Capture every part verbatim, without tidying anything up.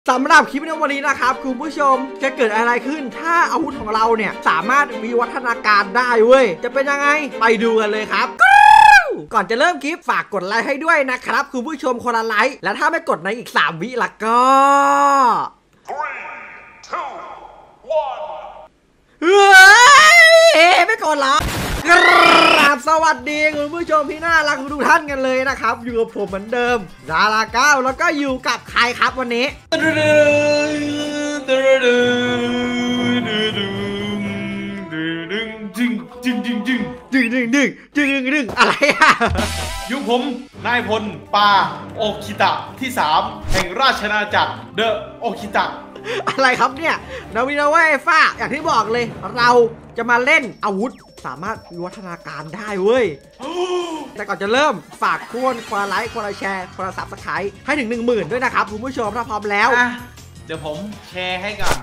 สำหรับคลิปในวันนี้นะครับคุณผู้ชมจะเกิดอะไรขึ้นถ้าอาวุธของเราเนี่ยสามารถวิวัฒนาการได้เว้ยจะเป็นยังไงไปดูกันเลยครับก่อนจะเริ่มคลิปฝากกดไลค์ให้ด้วยนะครับคุณผู้ชมคนละไลค์และถ้าไม่กดในอีกสามวิละก็เฮ้ยไม่กดหรอกราบสวัสดีคุณผู้ชมที่น่ารักทุกท่านกันเลยนะครับอยู่กับผมเหมือนเดิมดาราเก้าแล้วก็อยู่กับใครครับวันนี้จึงจึงจึงจึงจึงดึงดึงดึงดึงดึงดึงอะไรอะยุคผมนายพลปาโอคิตะที่สามแห่งราชอาณาจักรเดอะโอคิตะอะไรครับเนี่ยนาวินาเว่ฟ้าอย่างที่บอกเลยเราจะมาเล่นอาวุธสามารถวิวัฒนาการได้เว้ยแต่ก่อนจะเริ่มฝากทุกคนคนละไลค์คนละแชร์คนละซับสไครต์ให้ถึงหนึ่งหมื่นด้วยนะครับคุณผู้ชมถ้าพร้อมแล้วเดี๋ยวผมแชร์ให้ก่อน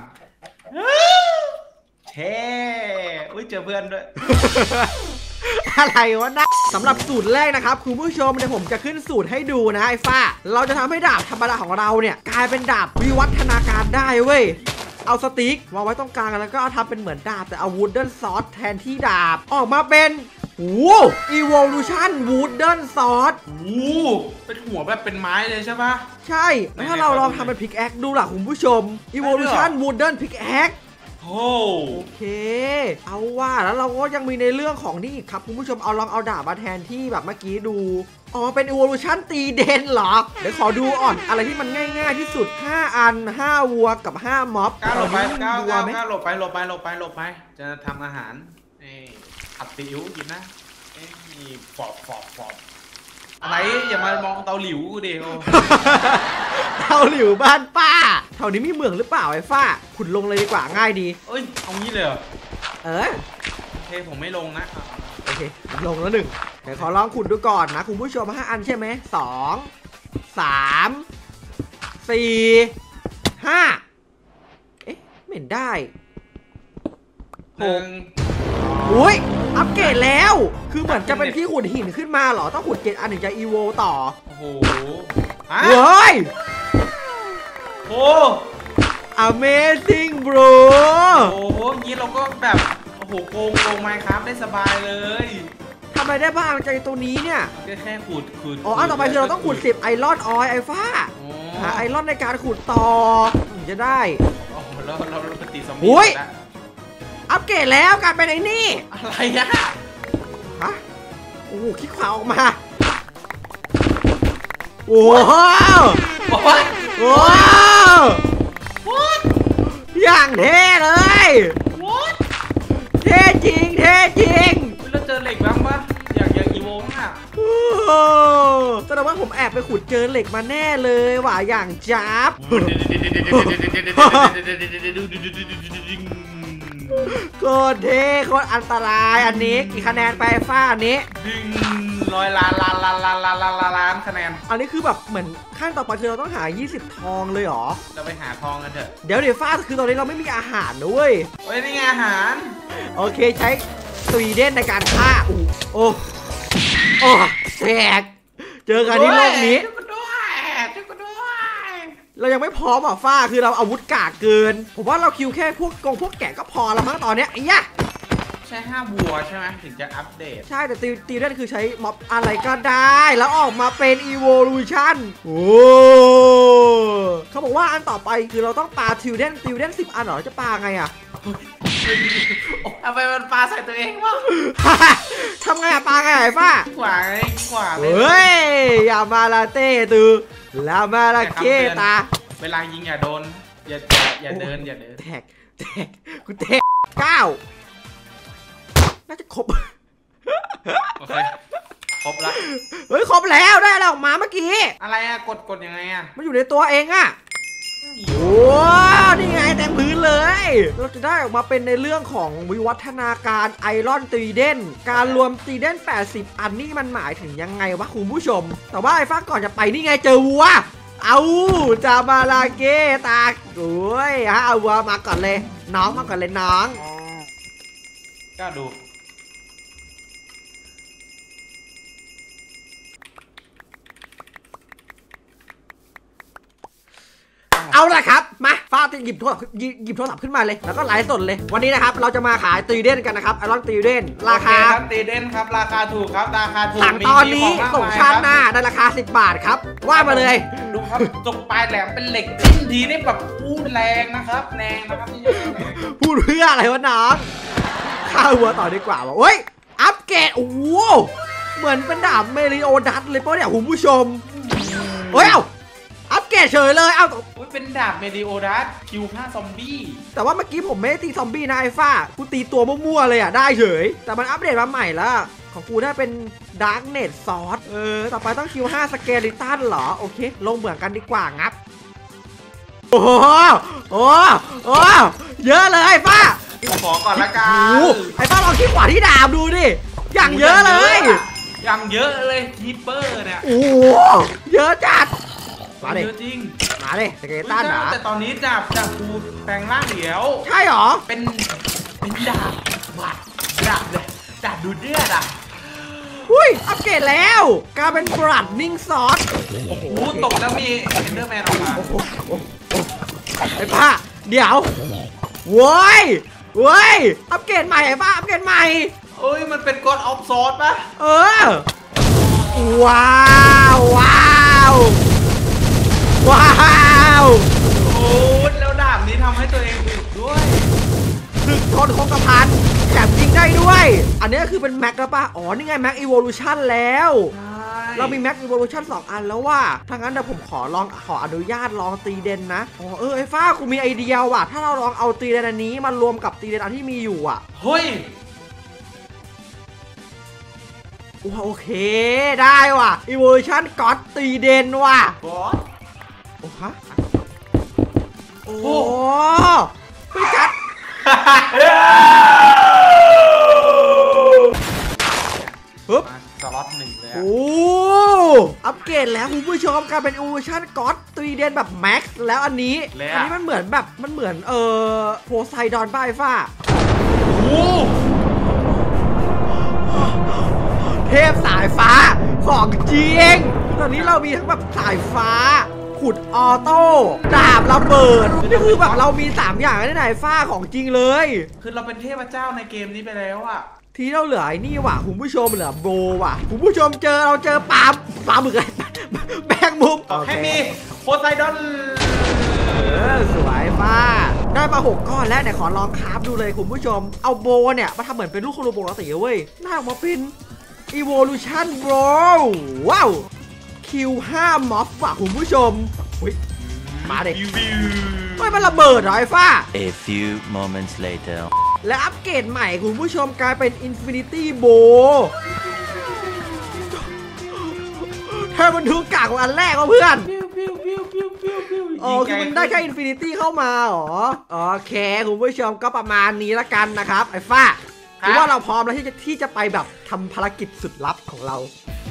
แชร์อุ้ยเจอเพื่อนด้วยอะไรวะนะสำหรับสูตรแรกนะครับคุณผู้ชมเดี๋ยวผมจะขึ้นสูตรให้ดูนะไอ้ฟ้าเราจะทำให้ดาบธรรมดาของเราเนี่ยกลายเป็นดาบวิวัฒนาการได้เว้ยเอาสติ๊กวางไว้ตรงกลางแล้วก็เอาทำเป็นเหมือนดาบแต่เอาวูดเดิลซอสแทนที่ดาบออกมาเป็นโอ้อีโวลูชั่นวูดเดิลซอสโอ้เป็นหัวแบบเป็นไม้เลยใช่ปะใช่แล้วถ้าเราลองทำเป็นพิกแอคดูล่ะคุณผู้ชมอีโวลูชั่นวูดเดิลพิกแอคโอ้โอเคเอาว่าแล้วเราก็ยังมีในเรื่องของนี่อีกครับคุณผู้ชมเอาลองเอาดาบมาแทนที่แบบเมื่อกี้ดูอ๋อเป็น evolution ตีเดนเหรอเดี๋ยวขอดูอ่อนอะไรที่มันง่ายๆที่สุดห้าอันห้าวัวกับห้าม็อบก้าวหลบไปก้าวก้าวก้าวหลบไปหลบไปหลบไปหลบไปจะทำอาหารนี่ผัดซีอิ๊วกินนะนี่ฟอบฟอบฟอบอะไรอย่ามามองเตาหลิวกูดิโอเตาหลิวบ้านป้าแถวนี้มีเมืองหรือเปล่าไอ้ฟ้าขุดลงเลยดีกว่าง่ายดีเอ้ยเอางี้เลยเหรอเออโอเคผมไม่ลงนะโอเคลงแล้วหนึ่งเดี๋ยวขอลองขุดดูก่อนนะคุณผู้ชมห้าอันใช่ไหมสองสามสี่ห้าเอ๊ะไม่เห็นได้หนึ่งอุ้ยอัปเกรดแล้วคือเหมือนจะเป็นที่ขุดหินขึ้นมาเหรอต้องขุดเจ็ดอันถึงจะอีโวต่อโอ้โหเฮ้ยโอ้ Amazing bro โอ้โหงี้เราก็แบบโอ้โหโกงโกงไมค์ครับได้สบายเลยทำไมได้บ้างใจตัวนี้เนี่ยแค่ขุดขุดอ๋ออันต่อไปคือเราต้องขุดสิบไอรอนออยไอฟ้าหาไอรอนในการขุดต่อถึงจะได้โอ้เราเราเราปฏิสมบูรณ์แล้วอัปเกรดแล้วกลายเป็นไอ้นี่อะไรอะฮะโอ้โหคลิกขวาออกมาโอ้โหโอ้ยโอ้อย่างเท่เลยเท่จริงเท่จริงเราเจอเหล็กบ้างปะอยากอยากอีโวอ่ะแสดงว่าผมแอบไปขุดเจอเหล็กมาแน่เลยว่ะอย่างจับโคตรเท่โคตรอันตรายอันนี้กี่คะแนนไปฟ้าอันนี้ดึงร้อยล้านล้านล้านล้านล้านล้านล้านคะแนนอันนี้คือแบบเหมือนขั้นต่อไปคือเราต้องหายี่สิบทองเลยหรอเราไปหาทองกันเถอะเดี๋ยวเดี๋ยวฟ้าคือตอนนี้เราไม่มีอาหารด้วยเฮ้ยนี่ไงอาหารโอเคใช้สวีเดนในการฆ่าโอ้โอ้โอ้แตกเจอกันที่โลกนี้เรายังไม่พร้อมอ่ะฟ้าคือเราอาวุธกากเกินผมว่าเราคิวแค่พวกกงพวกแกะก็พอแล้วมั้งตอนเนี้ยไอ้ยะใช่ห้าบัวใช่ไหมถึงจะอัปเดตใช่แต่ตีตีได้คือใช้ม็อบอะไรก็ได้แล้วออกมาเป็น evolution โอ้เขาบอกว่าอันต่อไปคือเราต้องปาทิวเดนทิวเดนสิบอันเหรอจะปาไงอ่ะทำไมมันปาใส่ตัวเองวะทำไงอะปาไงไอ้ฟ้าขวาขวาเลยเฮ้ยอย่ามาลาเต้ตือลามาลาเกตาเวลายิงอย่าโดนอย่าอย่าเดินอย่าเดินแทกแทกกูแทกเก้าน่าจะครบโอเคครบละเฮ้ยครบแล้วได้แล้วออกมาเมื่อกี้อะไรอะกดกดยังไงอะมันอยู่ในตัวเองอะโอ้นี่ไงเต็มพื้นเลยเราจะได้ออกมาเป็นในเรื่องของวิวัฒนาการไอรอนตีเดนการรวมตีเดนแปดสิบอันนี่มันหมายถึงยังไงวะคุณผู้ชมแต่ว่าไอ้ฟ้าก่อนจะไปนี่ไงเจอวัวเอาจะมาลาเกตาโอ้ยฮะเอาวัวมาก่อนเลยน้องมาก่อนเลยน้องกล้าดูอเอาละครับมาฟ้าจะหยิบโทรศัพท์หยิบโทรศัพท์ขึ้นมาเลยแล้วก็ไลฟ์สดเลยวันนี้นะครับเราจะมาขายตีเด่นกันนะครับไอรอนตีเด่นราคาตีเด่นครับราคาถูกครับราคาถูกสั่งตอนนี้ส่งชาติหน้าในราคาสิบบาทครับว่ามาเลยดูครับจกปลายแหลมเป็นเหล็กทิ้งทีนี่แบบพูดแรงนะครับแรงนะครับที่พูดเพื่ออะไรวะน้องข้าวหัวต่อดีกว่าว่ะเฮ้ยอัปเกรดโอ้โหเหมือนเป็นดาบเมริโอดัสเลยป่ะเนี่ยคุณผู้ชมเฮ้ยเอาอัปเกรดเฉยเลยเอาเป็นดาบเมริโอดัสคิวฆ่าซอมบี้แต่ว่าเมื่อกี้ผมไม่ได้ตีซอมบี้นะไอ้ฟ้ากูตีตัวมั่วๆเลยอ่ะได้เฉยแต่มันอัปเดตมาใหม่แล้วของกูได้เป็นดาร์กเนตซอสเออต่อไปต้องคิวห้าสเกลิตันเหรอโอเคลงเหมือนกันดีกว่างับโอ้โหโอ้โหเยอะเลยฟ้าขอก่อนละกันไอ้ป้าลองที่ขวาที่ดาบดูดิอย่างเยอะเลยอย่างเยอะเลยทิปเปอร์เนี่ยโอ้เยอะจัดมาดิจริงมาดิสเกลตันนะแต่ตอนนี้ดาบดาบกูแปลงร่างเดี๋ยวใช่หรอเป็นเป็นดาบบัดดาบเลยดาบดูเดือดอ่ะอุ้ยอัปเกรดแล้วกลายเป็นบลัดนิ่งซอสโอ้โหตกแล้วมีเอนเดอร์แมนออกมาไอ้ป้าเดี๋ยวโว้ยเว้ยอัปเกรดใหม่ไอ้ป้าอัปเกรดใหม่เอ้ยมันเป็นกอดออฟซอสปะเออว้าวว้าวว้าวโอ้แล้วดาบนี้ทำให้ตัวเองอึดด้วยถึกทนคงกระพันแถมยิงได้ด้วยอันนี้คือเป็นแม็กแล้วป่ะอ๋อนี่ไงแม็กอีโวลูชันแล้วเรามีแม็กอีโวลูชันสองอันแล้วว่าถ้างั้นเดี๋ยวผมขอลองขออนุญาตลองตีเดนนะอ๋อเออไอ้ฟ้ากูมีไอเดียว่ะถ้าเราลองเอาตีเดนอันนี้มารวมกับตีเดนอันที่มีอยู่อ่ะเฮ้ยโอเคได้ว่ะ Evolution God ตีเดนว่ะบอสโอ้ฮะโอ้ไปจัดปึ๊บสล็อตหนึ่งเลยโอ้อัปเกรดแล้วคุณผู้ชมกลายเป็น Evolution God ตีเดนแบบแม็กซ์แล้วอันนี้อันนี้มันเหมือนแบบมันเหมือนเอ่อโพไซดอนบ้าไอ้ฟ้าโอ้เทพสายฟ้าของจริงตอนนี้เรามีทั้งแบบสายฟ้าขุดออโต้ดาบระเบิดนี่คือแบบเรามีสามอย่างในไหนฟ้าของจริงเลยคือเราเป็นเทพเจ้าในเกมนี้ไปแล้วอะทีเราเหลือไอ้นี่ว่ะคุณผู้ชมเหลือโบว่ะคุณผู้ชมเจอเราเจอปลาปลาหมึกอะไรแบงมุมให้มีโพไซดอนสวยฟ้าได้มาหกก้อนแล้วเนี่ยขอลองคราฟดูเลยคุณผู้ชมเอาโบเนี่ยมาทำเหมือนเป็นลูกโคโลโบปกติเว้ยน่าออกมาเป็น Evolution Bro ว้าวคิวห้าม็อบว่ะคุณผู้ชมมาเด็กไม่มันระเบิดเหรอไอ้ฟ้า A few moments later และอัปเกรดใหม่คุณผู้ชมกลายเป็น Infinity Bow เธอมันดูกากกว่าอันแรกว่ะเพื่อนอ๋อคือมันได้แค่ Infinity เข้ามาหรอโอเคคุณผู้ชมก็ประมาณนี้ละกันนะครับไอ้ฟ้าถือว่าเราพร้อมแล้วที่จะที่จะไปแบบทำภารกิจสุดลับของเรา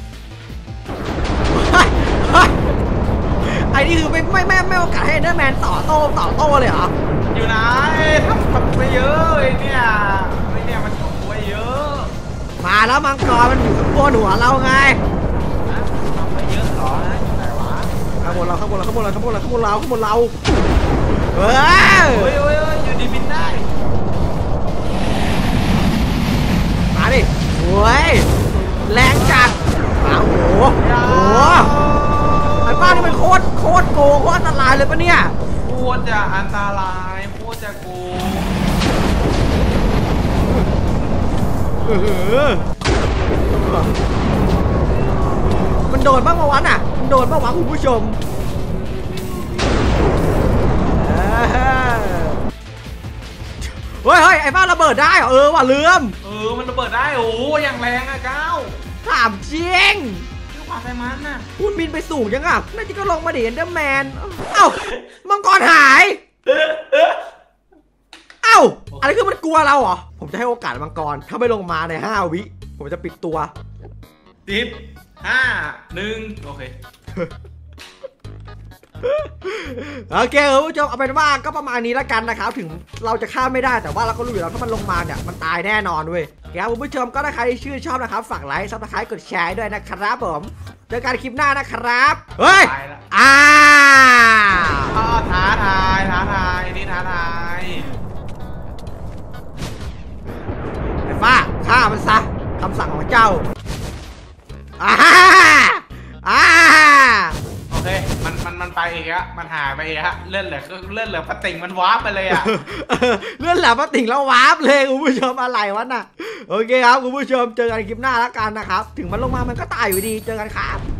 ไอ้นี่คือไม่ไม่ไม่ไม่โอกาสให้เดอร์แมนต่อโต้ต่อโต้เลยเหรออยู่ไหนทำทำไปเยอะไอ้เนี่ยไอ้เนี่ยมันทำไปเยอะมาแล้วมังกรมันอยู่ข้างบนหัวเราไงทำไปเยอะหรอไหนวะข้างบนเราข้างบนเราข้างบนเราข้างบนเราข้างบนเราข้างบนเราเฮ้ยเฮ้ยเฮ้ยอยู่ดีบินได้มาดิโว้ยแรงจัดมาโอ้โหโอ้ไอ้ป้านี่มันโคตรโคตรโกงโคตรอันตรายเลยปะเนี่ยโคตรจะอันตรายโคตรจะโกงมันโดนบ้างปะวะน่ะมันโดนบ้างวะคุณผู้ชมเฮ้ยเฮ้ยไอ้บ้าระเบิดได้เหรอเออว่ะลืมเออมันระเบิดได้โอ้ยังแรงอะก้าวถามจริงชื่อว่าไซมันน่ะคุณบินไปสูงยังอ่ะน่าจะก็ลงมาดิเอนเดอร์แมนเอ้ามังกรหายเอ้าอะไรคือมันกลัวเราเหรอผมจะให้โอกาสมังกรถ้าไม่ลงมาในห้าวิผมจะปิดตัวสิบห้าหนึ่งโอเคโอเคคุณผู้ชมเอาเป็นว่าก็ประมาณนี้แล้วกันนะครับถึงเราจะฆ่าไม่ได้แต่ว่าเราก็รู้อยู่แล้วถ้ามันลงมาเนี่ยมันตายแน่นอนเว้ยครับคุณผู้ชมก็ถ้าใครที่ชื่นชอบนะครับฝากไลค์ซับสไครต์กดแชร์ด้วยนะครับผมเจอกันคลิปหน้านะครับเฮ้ยอ่าท้าท้ามันซะคำสั่งของเจ้าอ่าอ่าโอเคมันมันมันไปอีกอะมันหายไปอีกฮะเลื่อนเหลือเลื่อนเหลือพติงมันวาร์ปไปเลยอะเลื่อนแหลมมาติ่งแล้ววาร์ปเลยคุณผู้ชมอะไรวะน่ะโอเคครับคุณผู้ชมเจอกันคลิปหน้าแล้วกันนะครับถึงมันลงมามันก็ตายอยู่ดีเจอกันครับ